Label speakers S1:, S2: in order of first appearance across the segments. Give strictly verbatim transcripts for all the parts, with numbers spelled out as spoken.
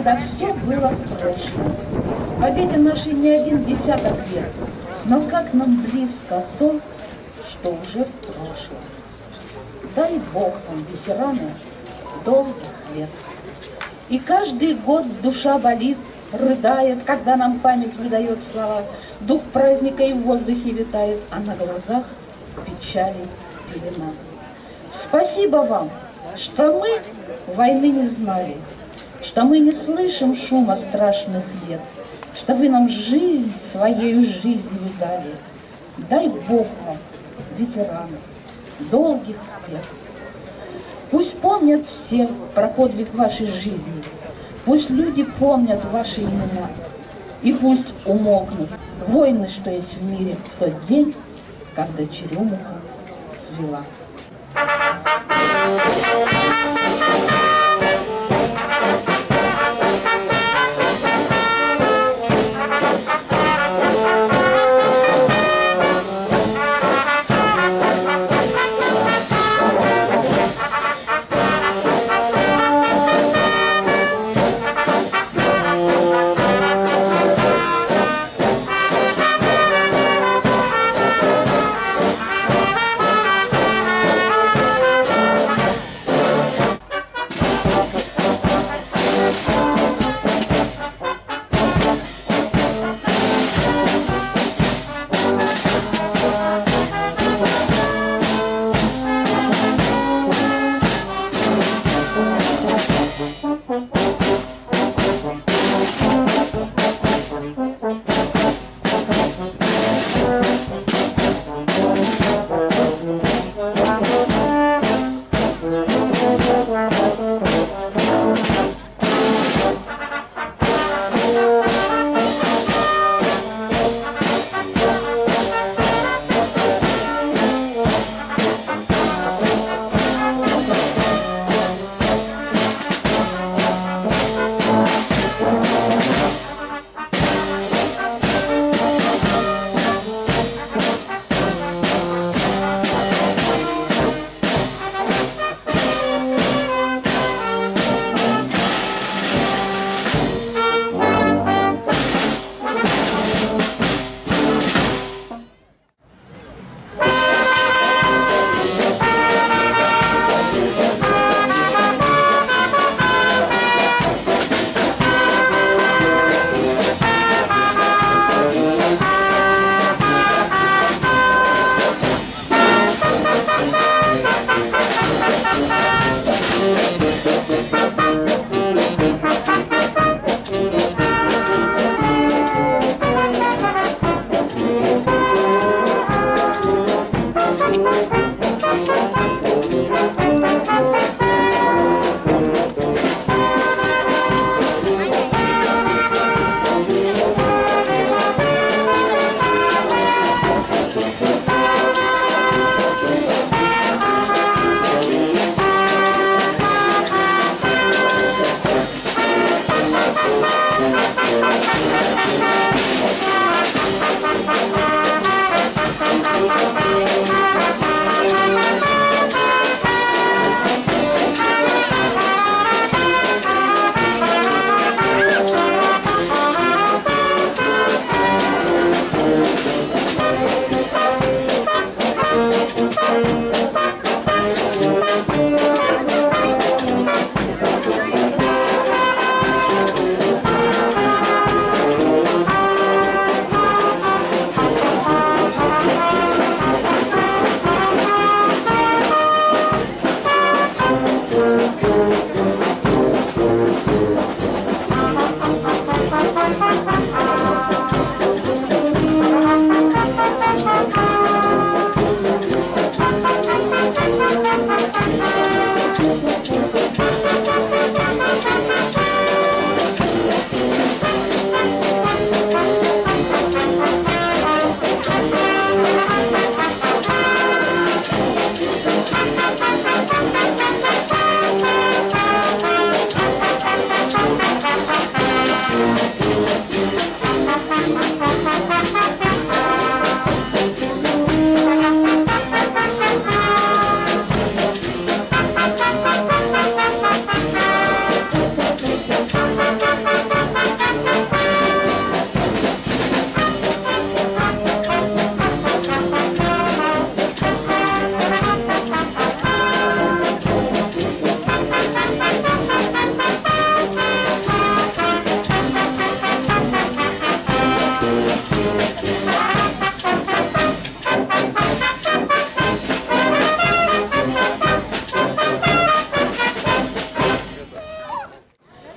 S1: когда все было в прошлом. Победе нашей не один десяток лет, но как нам близко то, что уже в прошлом. Дай Бог нам, ветераны, долгих лет. И каждый год душа болит, рыдает, когда нам память выдает слова. Дух праздника и в воздухе витает, а на глазах печали пелена. Спасибо вам, что мы войны не знали, что мы не слышим шума страшных лет, что вы нам жизнь своей жизнью дали. Дай Бог вам, ветераны, долгих лет. Пусть помнят все про подвиг вашей жизни, пусть люди помнят ваши имена, и пусть умолкнут войны, что есть в мире в тот день, когда черемуха свела.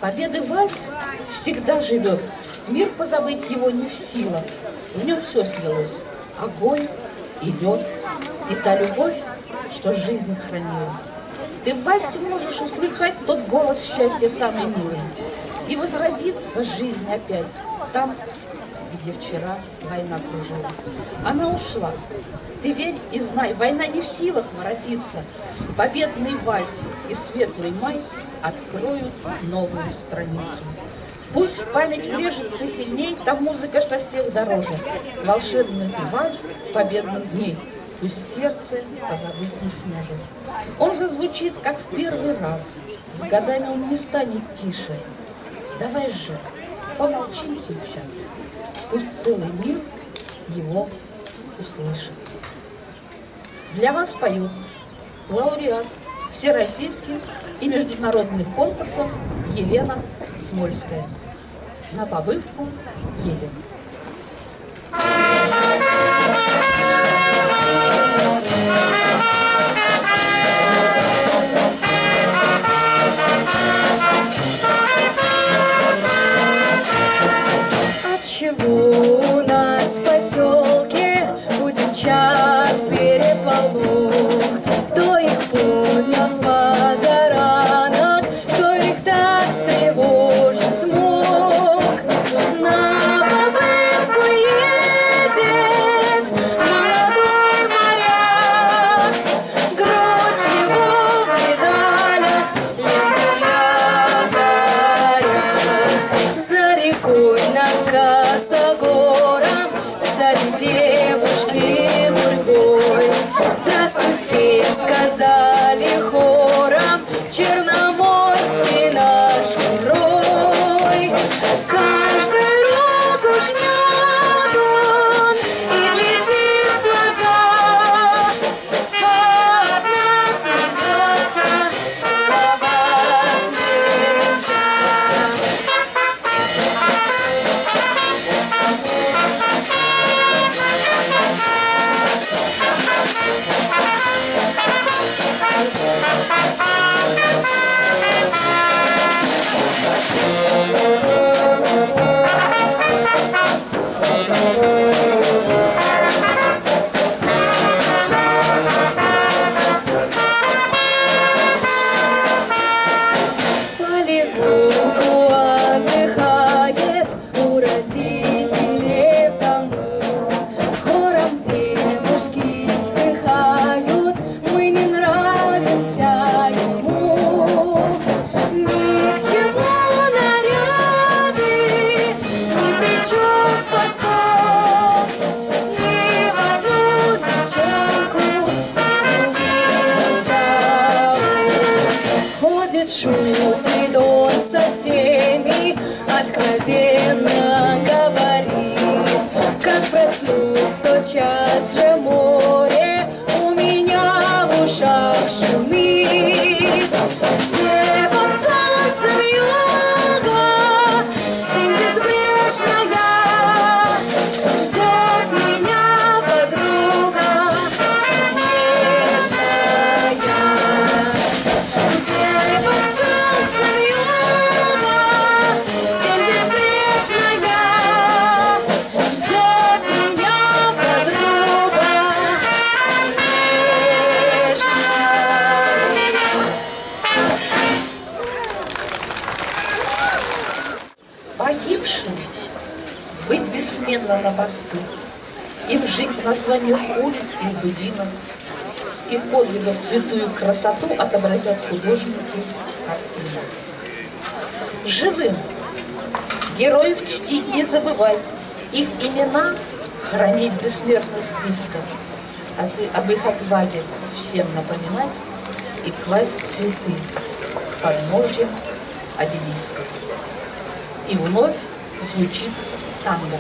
S1: Победы вальс всегда живет, мир позабыть его не в силах. В нем все слилось, огонь и лед, и та любовь, что жизнь хранила. Ты в вальсе можешь услыхать тот голос счастья самый милый, и возродится жизнь опять там, где вчера война кружила. Она ушла. Ты верь и знай, война не в силах воротиться. Победный вальс и светлый май откроют новую страницу. Пусть в память врежется сильней та музыка, что всех дороже. Волшебный вальс победных дней. Пусть сердце позабыть не сможет. Он зазвучит, как в первый раз. С годами он не станет тише. Давай же, помолчим сейчас. Пусть целый мир его услышит. Для вас поют лауреат всероссийских и международных конкурсов Елена Смольская. На побывку едем.
S2: Отчего у нас в поселке у девчат переполох? Кто их поднял с позаранок, кто их так встревожить мог? На побывку едет молодой моряк, грудь его в медалях, ленты в якорях. За рекой над Косогором стали девушки гурьбой. Здравствуй, все сказали хором, черноморский наш герой. Каждой руку жмет он и глядит в глаза, а от нас ведется целовать нельзя. Полегоньку отдыхает у родителей в дому. Хором девушки вздыхают, мы не нравимся ему. Ни к чему наряды, ни причем фасон, ни в одну девчонку влюбился он. Ходит, шутит он со всеми, откровенно говорит. Как проснусь, тотчас же море у меня в ушах шумит. Небо под солнцем юга, синь безбрежная, ждет меня подруга нежная. Небо под солнцем юга, синь безбрежная, ждет меня подруга нежная.
S1: Погибшим быть бессменно на посту, им жить в названиях улиц и былинах. Их подвигов святую красоту отобразят художники в картинах. Живым героев чтить не забывать, их имена хранить в бессмертных списках, а ты об их отваге всем напоминать и класть цветы под подножьем обелисков. И вновь звучит танго.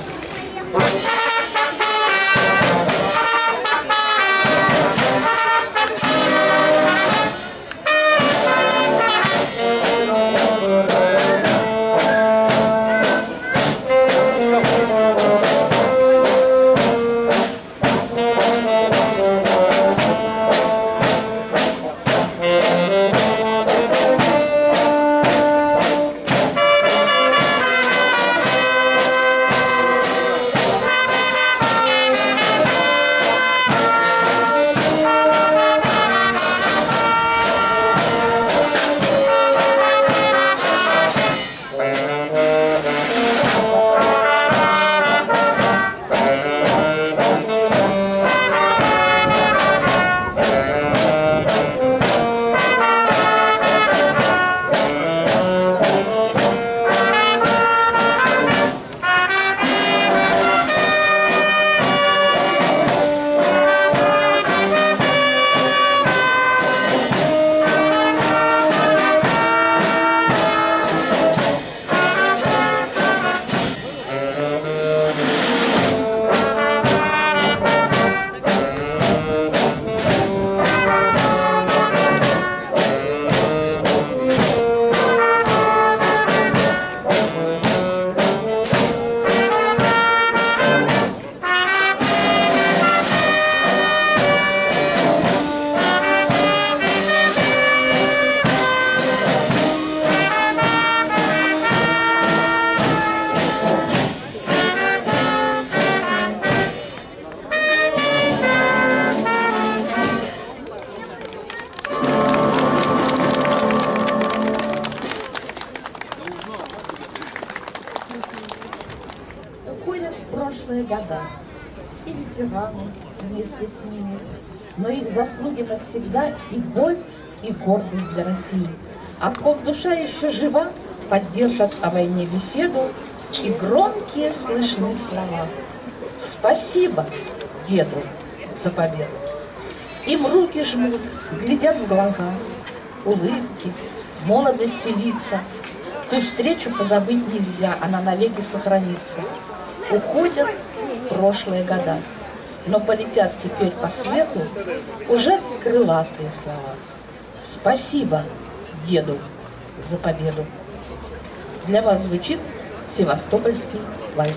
S1: вместе с ними, но их заслуги навсегда и боль, и гордость для России. А в ком душа еще жива, поддержат о войне беседу, и громкие слышны слова. Спасибо деду за победу. Им руки жмут, глядят в глаза, улыбки, молодости лица. Ту встречу позабыть нельзя, она навеки сохранится. Уходят прошлые года, но полетят теперь по свету уже крылатые слова. Спасибо деду за победу. Для вас звучит севастопольский вальс.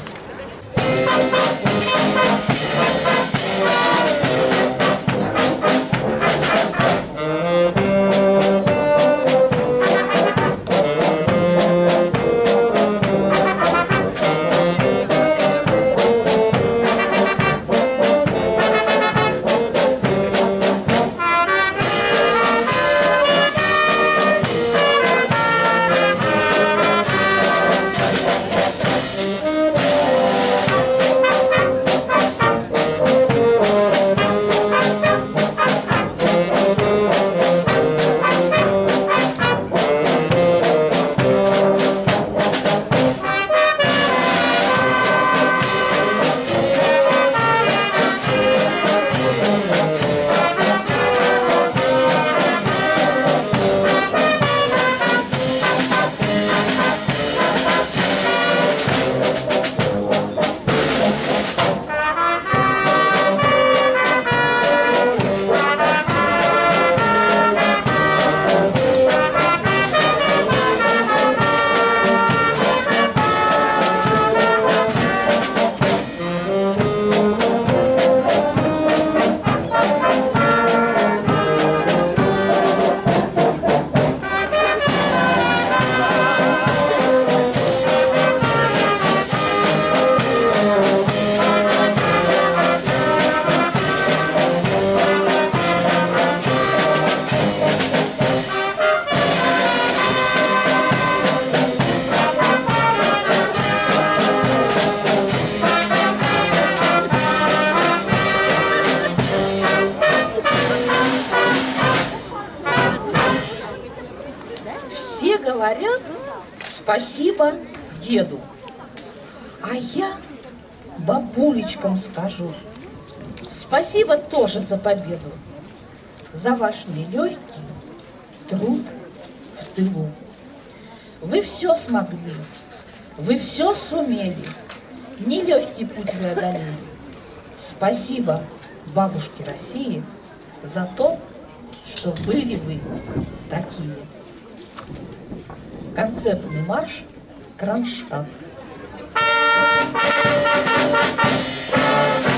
S1: Все говорят спасибо деду, а я бабулечкам скажу спасибо тоже за победу, за ваш нелегкий труд в тылу. Вы все смогли, вы все сумели, нелегкий путь вы одолели. Спасибо бабушке России за то, что были вы такие. Концертный марш «Кронштадт».